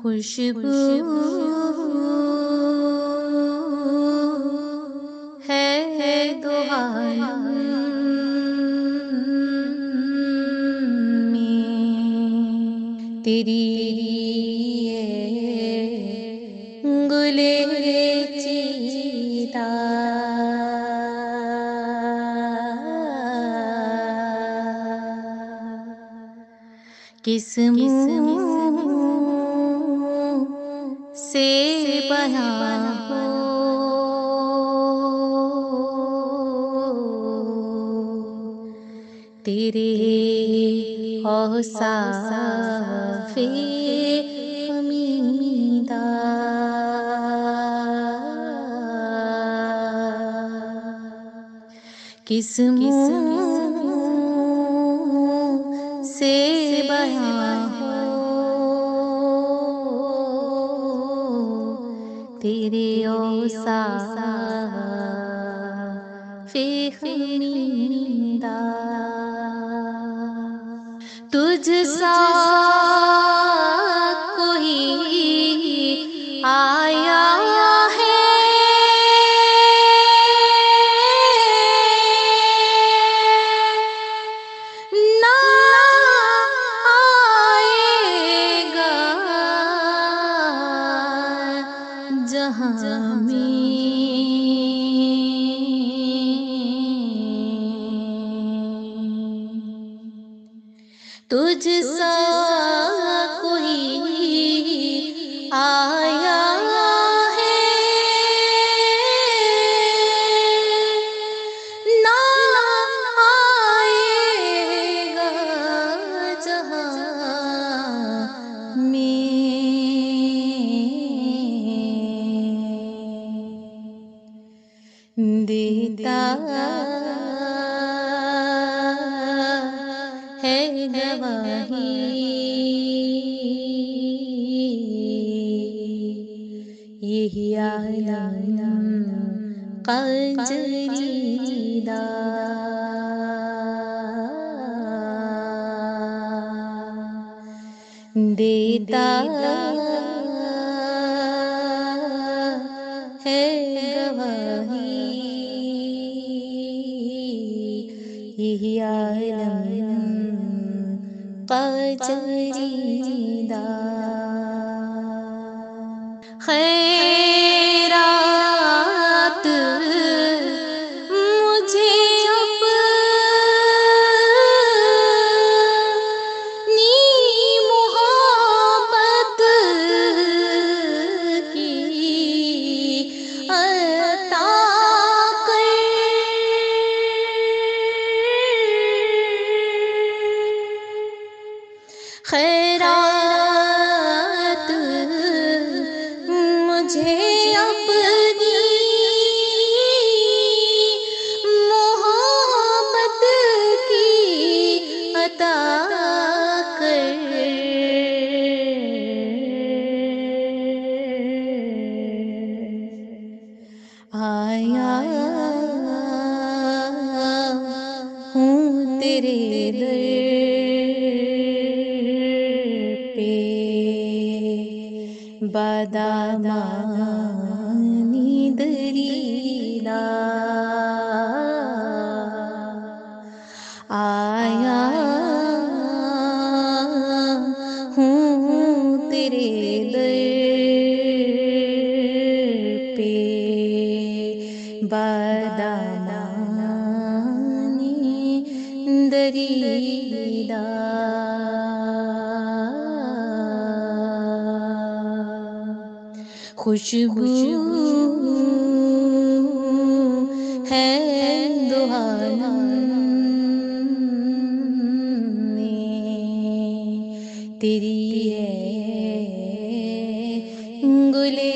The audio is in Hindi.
खुशबू है दो आलम में, तेरी गुले चीता किस मुँह से बयां हो तेरे औसाफे हमीदा। किस मुँह से बयां हो तेरे औसाफे हमीदा। तुझ सा कोई आया है ना आएगा जहाँ में। तुझ सा कोई आया है ना आएगा जहाँ में। देता है गवाही यही आलम कजरीदा। देता है गवाही यही आलम कजरीदा। खैरात मुझे अपनी मोहब्बत की अता कर। खैरात मुझे अपनी मोहब्बत की अता कर। आया हूँ तेरे दर पे बादामानी दरीदा। आया हूँ तेरे दर पे बादामानी दरीदा। खुशबू है दो आलम में, तेरी है गुले